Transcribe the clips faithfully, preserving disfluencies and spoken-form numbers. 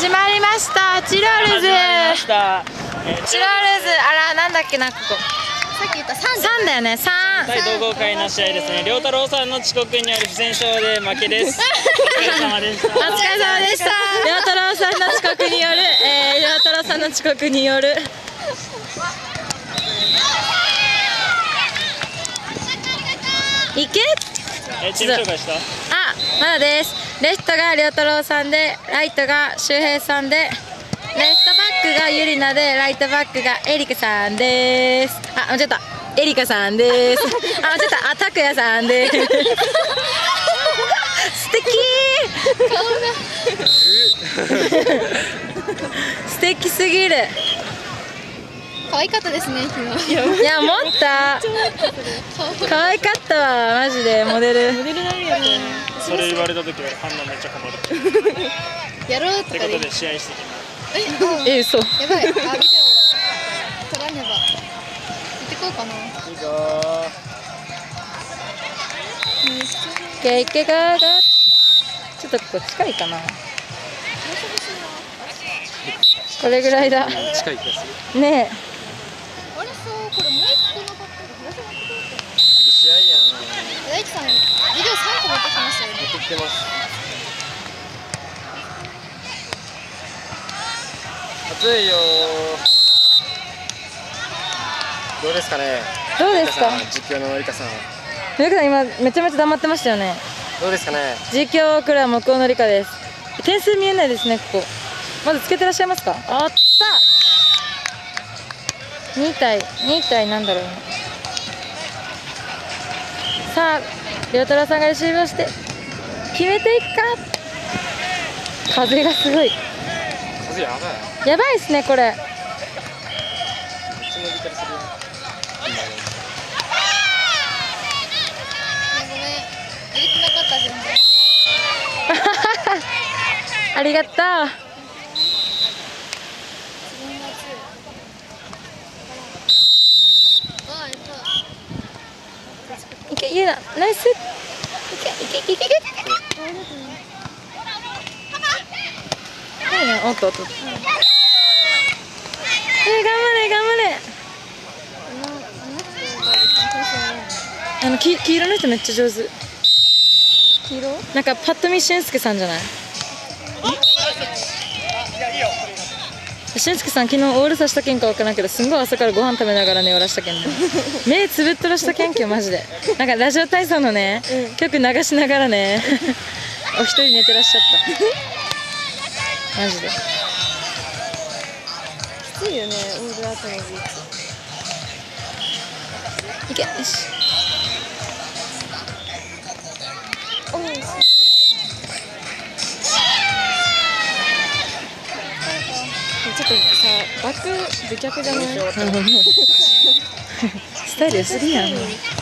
始まりました。チロルズ。チロルズ、あら、なんだっけな、ここ。 さっき言った三。 三だよね、三。 対同好会の試合ですね。良太郎さんの遅刻による不戦勝で負けです。お疲れ様でした。 お疲れ様でした。良太郎さんの遅刻による、えー、良太郎さんの遅刻による。いけ。 え、チーム紹介した。 あ、まだです。レフトが良太郎さんで、ライトが周平さんで、レフトバックがゆりなで、ライトバックがエリカさんです。あ、間違った。エリカさんです。あ、間違った。あ、拓也さんです。素敵。顔が。素敵すぎる。 可愛かったですね、昨日。 いや、思った。可愛かったわ、マジで、モデル。モデルなるよね。 それ言われた時は、ハンナめっちゃ困る。 やろうとか。 ってことで、試合してきます。 え、嘘。 やばい、あ、ビデオ。撮らねば。行ってこうかな。 いいぞー。けけがが。ちょっとここ近いかな。これぐらいだ。 近い気がする。 ねえ。 あれさ、これもう一個なかった。 次試合やん。 大地さん、ビデオ三個持ってきましたよね。 持ってきてます。暑いよー。どうですかね。 どうですか。 実況のりかさん。 りかさん、今めちゃめちゃ黙ってましたよね。 どうですかね。 実況クラ木工のりかです。点数見えないですね、ここ。まずつけてらっしゃいますか。あった。に体、に体なんだろうな。さあ、良太郎さんがレシーブをして決めていくか。風がすごい。 風やばい。 やばいですね、これ。 めっちゃ伸びたりするよ。 ごめん、入れてなかった全然。 ありがとう。いけ、ゆうな、ナイス。いけ、いけ、いけ、いけ、いけ。いいね、おっと、おっと。えー、頑張れ、頑張れ。あの、き、黄色の人めっちゃ上手。黄色。なんか、パッと見俊介さんじゃない。俊介さん、昨日オールさしたけんかわからんけど、すんごい朝からご飯食べながら寝おらしたけんね。目つぶっとらしたけん今日マジで。なんかラジオ体操のね、うん、曲流しながらね、お一人寝てらっしゃった。マジで。 きついよね、オールアウトのビーチ。 いけ、よし。おいしい。ちょっとさ、バック美脚じゃない？スタイル良すぎやん。い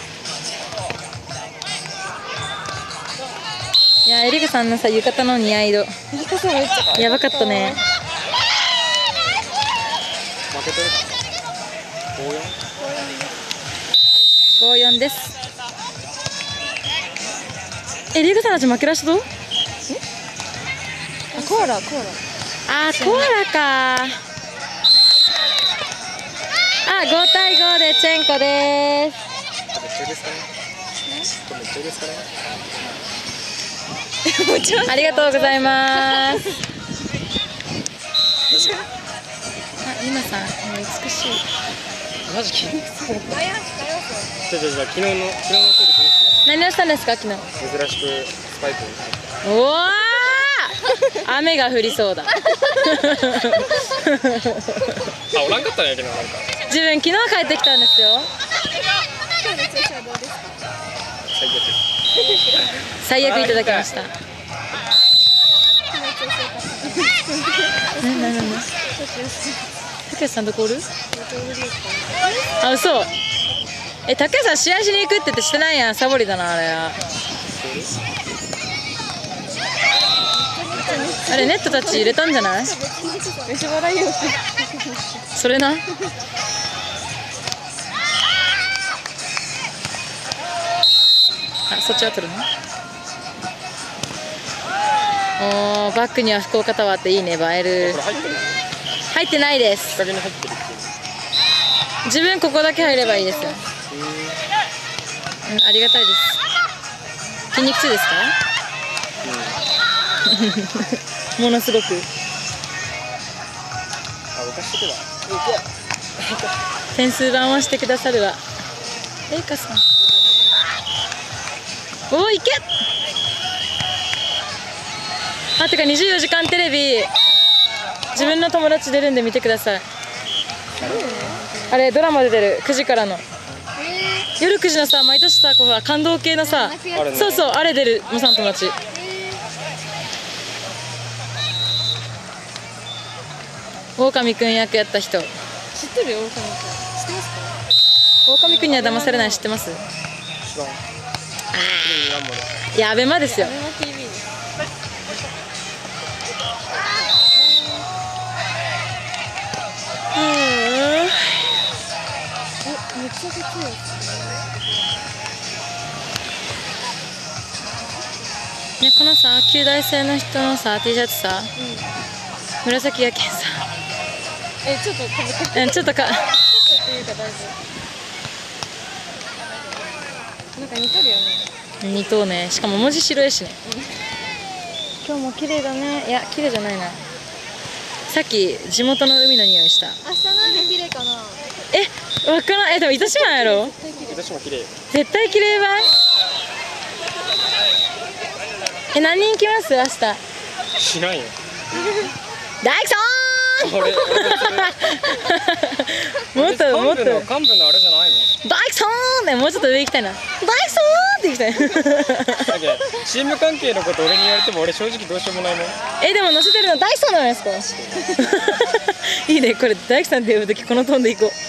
や、エリカさんのさ、浴衣の似合い度。エリカさんめっちゃやばかったね。 負けてるか。ごよん。 ごよんです。え、エリカさんたち負けらしと？あ、 コーラ、コーラ。 あー、コアラか。あ、ご対ごでチェンコです。 めっちゃですかね。めっちゃですかね。 ありがとうございます。あ、ゆなさん、美しい。 マジ筋肉痛。じゃじゃじゃ昨日の昨日のせいで何をしたんですか、昨日。 珍しくスパイク。 おお。雨が降りそうだ。 あ、おらんかったんやけど、なんか。 自分昨日帰ってきたんですよ。最悪いただきました。なななな。たけしさんどこおる？あ、嘘。え、たけしさん試合しに行くって言ってしてないやん。サボりだなあれ。あれネットたち入れたんじゃない？それな。あ、そっちは取るの？ おー、バックには福岡タワーっていいね、映える。 これ入ってる。 入ってないです。 日陰に入ってるっていう。 自分ここだけ入ればいいですよ。うん、ありがたいです。筋肉痛ですか？ものすごく。 あ、浮かしてくわ。 点数番をしてくださるわ。えいかさん。おー、いけ。あ、てかにじゅうよじかんテレビ。自分の友達出るんで見てください。あれドラマ出てるくじからの。夜くじのさ、毎年さ、こうほら感動系のさ、そうそう、あれ出る、もさん友達。狼くん役やった人。 知ってるよ、狼くん。知ってますか？ 狼くんには騙されない、知ってます？ 知らん。 いや、アベマですよ。 アベマ ティーブイ です。 うん。 めっちゃできる。 ね、このさ、旧大生の人のさ、T シャツさ、紫やけんさ。 え、ちょっとかぶって。 うん、ちょっとか。 ちょっとっていうか大丈夫。なんか似とるよね。 似とうね。しかも文字白いしね。今日も綺麗だね。いや、綺麗じゃないな。さっき地元の海の匂いした。 明日の海綺麗かな。 え、わからん。え、でも糸島やろ。 糸島綺麗。 絶対綺麗ばい。え、何人来ます明日。 しないよ。 大工さ俺。 ん。もっともっと。 幹部の幹部のあれじゃないの？ 大工さんね、もうちょっと上行きたいな。大工さんって行きたい。 だけどチーム関係のこと俺に言われても俺正直どうしようもないもん。 え、でも乗せてるの大工さんじゃないですか。いいね、これ大工さんって呼ぶときこのトーンで行こう。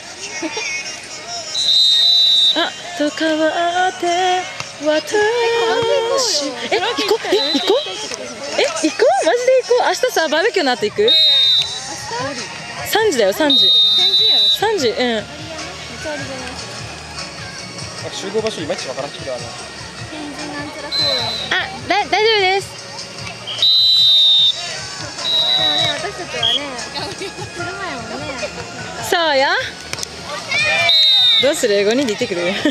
あ、と変わって私。え、行こう、え、行こう。え、行こう、マジで行こう。明日さ、バーベキューの後行く？三時だよ、三時。三時、うん。 集合場所いまいちわからんけど、あの。 あ、だ、大丈夫です。 でもね、私たちはね、来る前もね。 そうよ。どうする？五人で行ってくる？え、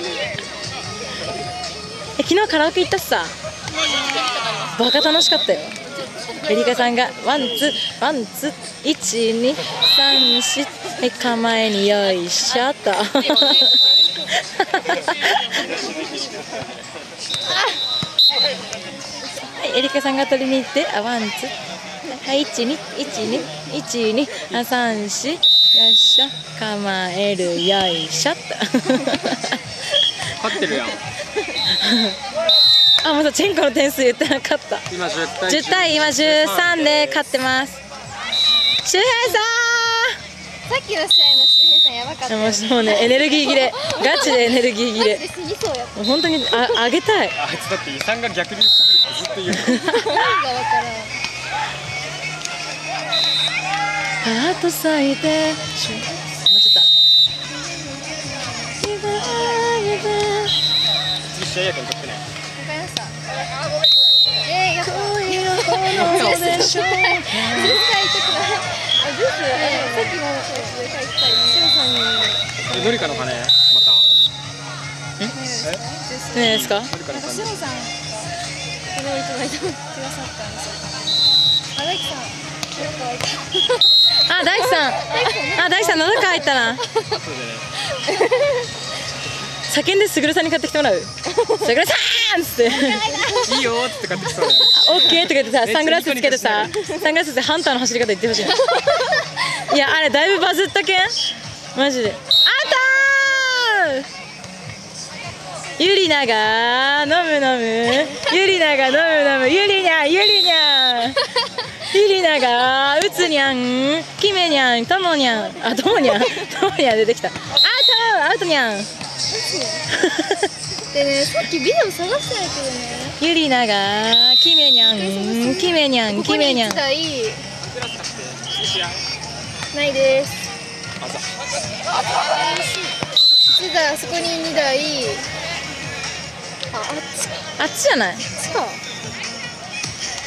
昨日カラオケ行ったしさ。バカ楽しかったよ。エリカさんがワンツーワンツー一二三四はい構えによいしょと。はい、エリカさんが取りに行って、あ、ワンツーはい一二一二一二あ三四よいしょ構えるよいしょと。 勝ってるやん。 あ、もうさ、チェンコの点数言ってなかった。 今じゅう対じゅう対今じゅうさんで勝ってます。周平ささっきの試合の周平さんやばかったん。 よ。 もうもうね、エネルギー切れ、ガチでエネルギー切れ。 マジで死にそうやった。 もう本当にああげたい。 あいつだって遺産が逆流してくるってずっと言う。 意味がわからん。 ハート咲いて。間違った。 次試合やから取ってない。 わかりました。えー、やっぱ。 恋の炎でしょうか。 絶対行ってください。あ、ジュース、さっきの絶対行きたいね。シロさんに。 え、どれかの金また。 何ですか？ どれかの金。 なんかシロさん、これをいただいてくださったんですよ。あ、大樹さん、喉乾いた。 あ、大樹さん。あ、大樹さん、喉乾いたな。叫んですぐるさんに買ってきてもらう。すぐるさんっつって。 いいよーって買ってきそうだよ。 オッケーとか言ってさ、サングラスつけてさ、サングラスでハンターの走り方言ってほしい。いや、あれだいぶバズったけん。マジで。あったー。ゆりなが飲む飲む。ゆりなが飲む飲む。ゆりにゃんゆりにゃん。ゆりながうつにゃん。きめにゃん。ともにゃん。あ、ともにゃん。ともにゃん出てきた。アウトアウトにゃん。 でね、さっきビデオ探したんやけどね。 ゆりながきめにゃん。きめにゃん。きめにゃん。 ここにいち台ないです。いち台、あそこにに台。あ、あっち。 あっちじゃない。 あっちか。